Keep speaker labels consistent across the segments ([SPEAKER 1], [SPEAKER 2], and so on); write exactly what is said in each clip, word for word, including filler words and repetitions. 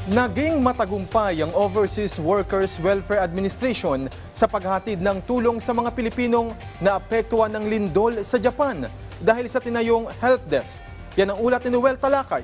[SPEAKER 1] Naging matagumpay ang Overseas Workers Welfare Administration sa paghatid ng tulong sa mga Pilipinong naapektuhan ng lindol sa Japan dahil sa tinayong help desk. Yan ang ulat ni Noel Talakay.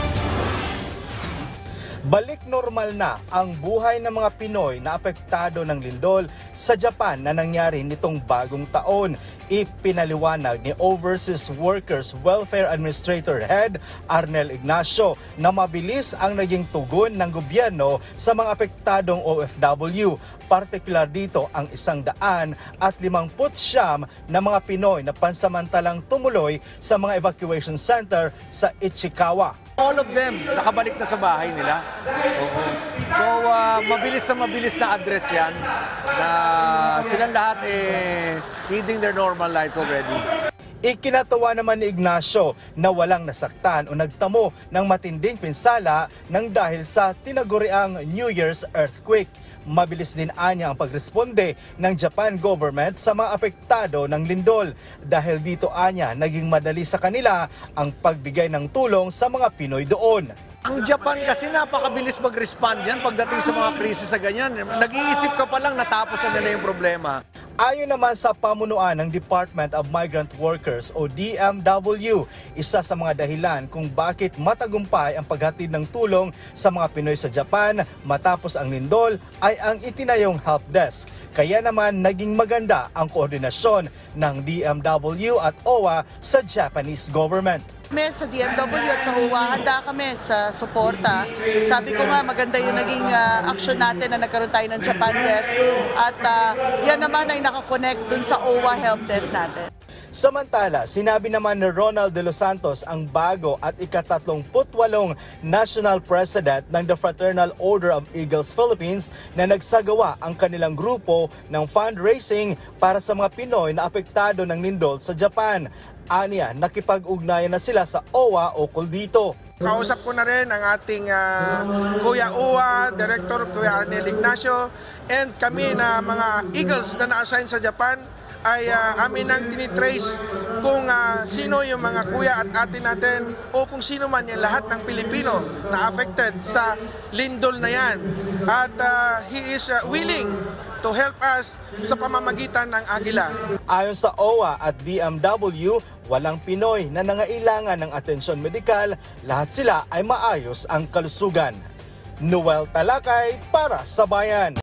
[SPEAKER 2] Balik normal na ang buhay ng mga Pinoy na apektado ng lindol sa Japan na nangyari nitong bagong taon. Ipinaliwanag ni Overseas Workers Welfare Administrator Head Arnel Ignacio na mabilis ang naging tugon ng gobyerno sa mga apektadong O F W. Partikular dito ang isang daan at limangput siyam na mga Pinoy na pansamantalang tumuloy sa mga evacuation center sa Ichikawa.
[SPEAKER 3] All of them, nakabalik na sa bahay nila. Oo. So, uh, mabilis na mabilis na address yan na silang lahat eh, leading their normal lives already.
[SPEAKER 2] Ikinatawa naman ni Ignacio na walang nasaktan o nagtamo ng matinding pinsala nang dahil sa tinaguriang New Year's earthquake. Mabilis din anya ang pagresponde ng Japan government sa mga apektado ng lindol. Dahil dito anya, naging madali sa kanila ang pagbigay ng tulong sa mga Pinoy doon.
[SPEAKER 3] Ang Japan kasi napakabilis mag-respond yan pagdating sa mga krisis sa ganyan. Nag-iisip ka pa lang, natapos na nila yung problema.
[SPEAKER 2] Ayon naman sa pamunuan ng Department of Migrant Workers o D M W, isa sa mga dahilan kung bakit matagumpay ang paghatid ng tulong sa mga Pinoy sa Japan matapos ang lindol ay ang itinayong help desk. Kaya naman naging maganda ang koordinasyon ng D M W at O W A sa Japanese government.
[SPEAKER 4] Kami sa D M W at sa O W A, handa kami sa suporta. Sabi ko nga, maganda yung naging uh, action natin na nagkaroon tayo ng Japan desk. At uh, yan naman ay nakakonect dun sa O W A help desk natin.
[SPEAKER 2] Samantala, sinabi naman ni Ronald De Los Santos ang bago at ikatatlumputwalong National President ng The Fraternal Order of Eagles Philippines na nagsagawa ang kanilang grupo ng fundraising para sa mga Pinoy na apektado ng lindol sa Japan. Aniya, nakipag-ugnayan na sila sa O W A ukol dito.
[SPEAKER 5] Kausap ko na rin ang ating uh, Kuya O W A, Director Kuya Arnel Ignacio, and kami na mga Eagles na na-assign sa Japan ay uh, amin nang tinitrace kung uh, sino yung mga kuya at ate natin o kung sino man yung lahat ng Pilipino na affected sa lindol na yan. At uh, he is uh, willing to help us sa pamamagitan ng Agila.
[SPEAKER 2] Ayon sa O W A at D M W, walang Pinoy na nangailangan ng atensyon medikal, lahat sila ay maayos ang kalusugan. Noel Talakay para sa Bayan.